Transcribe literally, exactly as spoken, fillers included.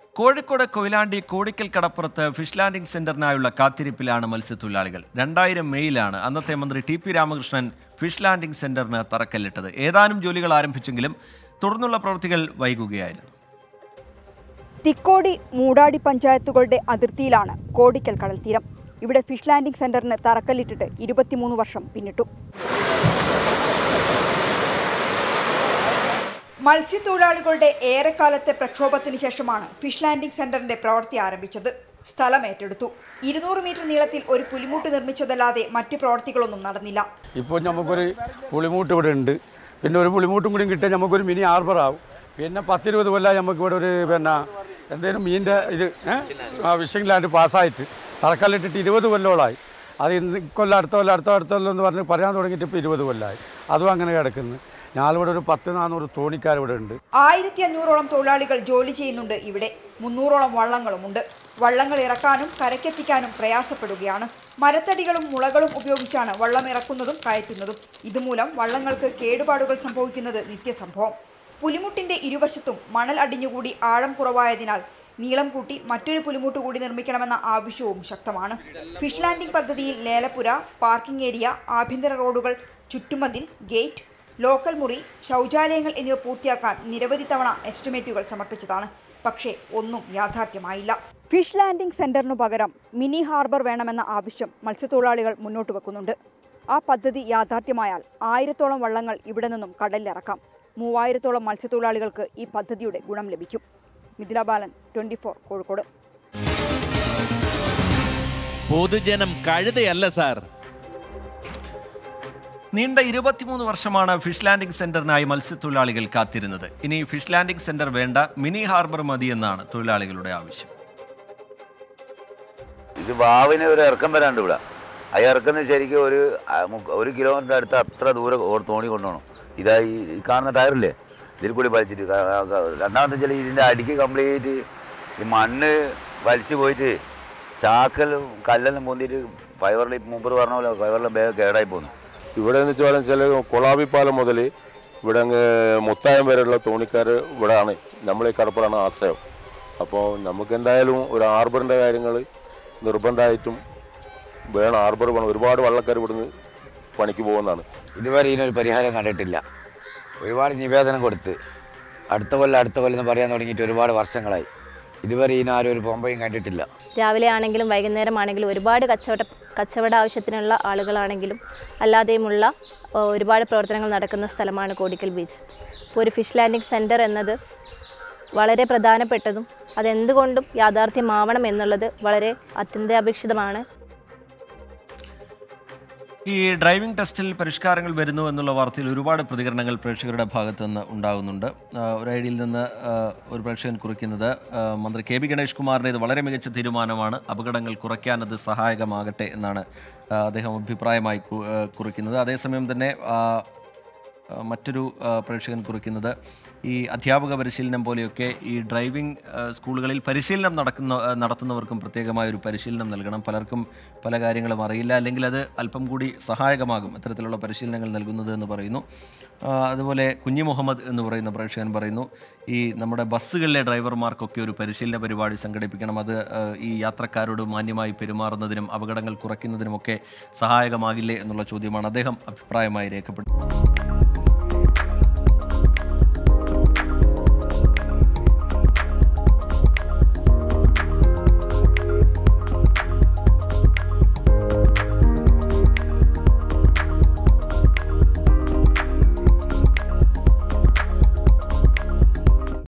കോഴിക്കോട് കൊയിലാണ്ടി കോടിക്കൽ കടപ്പുറത്ത് fish landing സെന്ററിനായുള്ള കാത്തിരിപ്പിലാണ് മത്സ്യത്തൊഴിലാളികൾ. രണ്ടായിരം മെയ്യിലാണ് അന്നത്തെ മന്ത്രി T P Ramakrishnan fish landing സെന്ററിന് തറക്കല്ലിട്ടത്. ഏതാനും ജോലികൾ ആരംഭിച്ചെങ്കിലും തുടർന്നുള്ള പ്രവൃത്തികൾ വൈകുകയായിരുന്നു. തിക്കോടി മൂടാടി പഞ്ചായത്തുകളുടെ അതിർത്തിയിലാണ് കോടിക്കൽ കടൽത്തീരം. ഇവിടെ ഫിഷ് ലാൻഡിംഗ് സെന്ററിന് തറക്കല്ലിട്ടിട്ട് ഇരുപത്തിമൂന്ന് വർഷം പിന്നിട്ടു. മത്സ്യത്തൊഴിലാളികളുടെ ഏറെക്കാലത്തെ പ്രക്ഷോഭത്തിന് ശേഷമാണ് ഫിഷ് ലാൻഡിംഗ് സെന്ററിന്റെ പ്രവൃത്തി ആരംഭിച്ചത്. സ്ഥലം ഏറ്റെടുത്തു. ഇരുന്നൂറ് മീറ്റർ നീളത്തിൽ ഒരു പുലിമുട്ട് നിർമ്മിച്ചതല്ലാതെ മറ്റ് പ്രവർത്തികളൊന്നും നടന്നില്ല. ഇപ്പോൾ നമുക്കൊരു പുളിമൂട്ട് ഇവിടെ ഉണ്ട്. പിന്നെ ഒരു പുളിമൂട്ടും കൂടി കിട്ടിയാൽ നമുക്കൊരു മിനി ഹാർബർ ആവും. പിന്നെ പത്തിരുപത് കൊല്ലം നമുക്ക് ഇവിടെ ഒരു പിന്നെ എന്തെങ്കിലും മീനിൻ്റെ ഇത് ഫിഷിംഗ് ലാൻഡ് പാസ്സായിട്ട് തറക്കല്ലിട്ടിട്ട് ഇരുപത് കൊല്ലങ്ങളായി. അത് ഇന്ന് കൊല്ലം അടുത്ത കൊല്ലം അടുത്ത അടുത്ത കൊല്ലം എന്ന് പറഞ്ഞ് പറയാൻ തുടങ്ങിയിട്ട് ഇപ്പോൾ ഇരുപത് കൊല്ലമായി. അതും അങ്ങനെ കിടക്കുന്നു. ഞാനിവിടെ ഒരു പത്ത് നാനൂറ് തോണിക്കാർ ഇവിടെ ഉണ്ട്. ആയിരത്തി അഞ്ഞൂറോളം തൊഴിലാളികൾ ജോലി ചെയ്യുന്നുണ്ട് ഇവിടെ. മുന്നൂറോളം വള്ളങ്ങളുമുണ്ട്. വള്ളങ്ങൾ ഇറക്കാനും കരക്കെത്തിക്കാനും പ്രയാസപ്പെടുകയാണ്. മരത്തടികളും മുളകളും ഉപയോഗിച്ചാണ് വള്ളം ഇറക്കുന്നതും കയറ്റുന്നതും. ഇതുമൂലം വള്ളങ്ങൾക്ക് കേടുപാടുകൾ സംഭവിക്കുന്നത് നിത്യസംഭവം. പുലിമുട്ടിന്റെ ഇരുവശത്തും മണൽ അടിഞ്ഞുകൂടി ആഴം കുറവായതിനാൽ നീളം കൂട്ടി മറ്റൊരു പുലിമുട്ട് കൂടി നിർമ്മിക്കണമെന്ന ആവശ്യവും ശക്തമാണ്. ഫിഷ് ലാൻഡിംഗ് പദ്ധതിയിൽ ലേലപ്പുര, പാർക്കിംഗ് ഏരിയ, ആഭ്യന്തര റോഡുകൾ, ചുറ്റുമതിൽ, ഗേറ്റ്, ലോക്കൽ മുറി, ശൗചാലയങ്ങൾ എന്നിവ പൂർത്തിയാക്കാൻ നിരവധി തവണ എസ്റ്റിമേറ്റുകൾ സമർപ്പിച്ചതാണ്. പക്ഷേ ഒന്നും യാഥാർത്ഥ്യമായില്ല. ഫിഷ് ലാൻഡിംഗ് സെന്ററിനു പകരം മിനി ഹാർബർ വേണമെന്ന ആവശ്യം മത്സ്യത്തൊഴിലാളികൾ മുന്നോട്ട് വെക്കുന്നുണ്ട്. ആ പദ്ധതി യാഥാർത്ഥ്യമായാൽ ആയിരത്തോളം വള്ളങ്ങൾ ഇവിടെ നിന്നും കടലിലിറക്കാം. മൂവായിരത്തോളം മത്സ്യത്തൊഴിലാളികൾക്ക് ഈ പദ്ധതിയുടെ ഗുണം ലഭിക്കും. Mithila Balan, twenty four, Kozhikode. പൊതുജനം കഴുതയല്ല സാർ. നീണ്ട ഇരുപത്തിമൂന്ന് വർഷമാണ് ഫിഷ് ലാൻഡിംഗ് സെന്ററിനായി മത്സ്യത്തൊഴിലാളികൾ കാത്തിരുന്നത്. ഇനി ഫിഷ് ലാൻഡിംഗ് സെന്റർ വേണ്ട, മിനി ഹാർബർ മതിയെന്നാണ് തൊഴിലാളികളുടെ ആവശ്യം. ഇത് വാവിന് ഒരു ഇറക്കം വരാണ്ട് ഇവിടെ. ആ ഇറക്കുന്ന ശരിക്കും ഒരു ഒരു കിലോമീറ്റർ അടുത്ത് അത്ര ദൂരം തോണി കൊണ്ടുപോകണം. ഇതാ ഈ കാണുന്ന ടയറില്ലേ, ഇതിൽ കൂടി വലിച്ചിട്ട്. രണ്ടാമത്തെ വെച്ചാൽ ഇതിൻ്റെ അടിക്ക് കംപ്ലീറ്റ് ഈ മണ്ണ് വലിച്ചു പോയിട്ട് ചാക്കലും കല്ലെല്ലാം പൊന്തിയിട്ട് ഫൈബറിൽ മുമ്പ് പറഞ്ഞ പോലെ ഫൈബറിലും വേഗം കേടായി പോകുന്നു. ഇവിടെ എന്ന് വെച്ചാൽ വെച്ചാൽ കൊളാബിപ്പാലം മുതൽ ഇവിടെ അങ്ങ് മുത്തായം വരെയുള്ള തോണിക്കാർ ഇവിടെയാണ്, നമ്മളെ കടപ്പുറമാണ് ആശ്രയം. അപ്പോൾ നമുക്ക് എന്തായാലും ഒരു ഹാർബറിൻ്റെ കാര്യങ്ങൾ നിർബന്ധമായിട്ടും വേണം. ഹാർബർ വേണം. ഒരുപാട് വള്ളക്കാർ ഇവിടുന്ന് പണിക്ക് പോകുന്നതാണ്. ഇതുവരെ ഇതിനൊരു പരിഹാരം കണ്ടിട്ടില്ല. ഒരുപാട് നിവേദനം കൊടുത്ത് അടുത്ത കൊല്ലം അടുത്ത കൊല്ലം എന്ന് പറയാൻ തുടങ്ങിയിട്ട് ഒരുപാട് വർഷങ്ങളായി. ഇതുവരെ ഇതിനാരും ഒരു പൊമ്പയും കണ്ടിട്ടില്ല. രാവിലെ ആണെങ്കിലും വൈകുന്നേരം ആണെങ്കിലും ഒരുപാട് കച്ചവട കച്ചവട ആവശ്യത്തിനുള്ള ആളുകളാണെങ്കിലും അല്ലാതെയുമുള്ള ഒരുപാട് പ്രവർത്തനങ്ങൾ നടക്കുന്ന സ്ഥലമാണ് കോടിക്കൽ ബീച്ച്. ഇപ്പോൾ ഒരു ഫിഷ് ലാൻഡിംഗ് സെൻറ്റർ എന്നത് വളരെ പ്രധാനപ്പെട്ടതും അതെന്തുകൊണ്ടും യാഥാർത്ഥ്യമാവണം എന്നുള്ളത് വളരെ അത്യന്താപേക്ഷിതമാണ്. ഈ ഡ്രൈവിംഗ് ടെസ്റ്റിൽ പരിഷ്കാരങ്ങൾ വരുന്നു എന്നുള്ള വാർത്തയിൽ ഒരുപാട് പ്രതികരണങ്ങൾ പ്രേക്ഷകരുടെ ഭാഗത്തു നിന്ന് ഉണ്ടാകുന്നുണ്ട്. ഒരു ഐഡിയിൽ നിന്ന് ഒരു പ്രേക്ഷകൻ കുറിക്കുന്നത്, മന്ത്രി കെ ബി ഗണേഷ് കുമാറിൻ്റെ ഇത് വളരെ മികച്ച തീരുമാനമാണ്, അപകടങ്ങൾ കുറയ്ക്കാൻ അത് സഹായകമാകട്ടെ എന്നാണ് അദ്ദേഹം അഭിപ്രായമായി കുറിക്കുന്നത്. അതേസമയം തന്നെ മറ്റൊരു പ്രേക്ഷകൻ കുറിക്കുന്നത്, ഈ അധ്യാപക പരിശീലനം പോലെയൊക്കെ ഈ ഡ്രൈവിംഗ് സ്കൂളുകളിൽ പരിശീലനം നടക്കുന്ന നടത്തുന്നവർക്കും പ്രത്യേകമായ ഒരു പരിശീലനം നൽകണം. പലർക്കും പല കാര്യങ്ങളും അറിയില്ല, അല്ലെങ്കിൽ അത് അല്പം കൂടി സഹായകമാകും ഇത്തരത്തിലുള്ള പരിശീലനങ്ങൾ നൽകുന്നത് എന്ന് പറയുന്നു. അതുപോലെ കുഞ്ഞി മുഹമ്മദ് എന്ന് പറയുന്ന പ്രേക്ഷകൻ പറയുന്നു, ഈ നമ്മുടെ ബസ്സുകളിലെ ഡ്രൈവർമാർക്കൊക്കെ ഒരു പരിശീലന പരിപാടി സംഘടിപ്പിക്കണം. അത് ഈ യാത്രക്കാരോട് മാന്യമായി പെരുമാറുന്നതിനും അപകടങ്ങൾ കുറയ്ക്കുന്നതിനുമൊക്കെ സഹായകമാകില്ലേ എന്നുള്ള ചോദ്യമാണ് അദ്ദേഹം അഭിപ്രായമായി രേഖപ്പെടുത്തുന്നത്.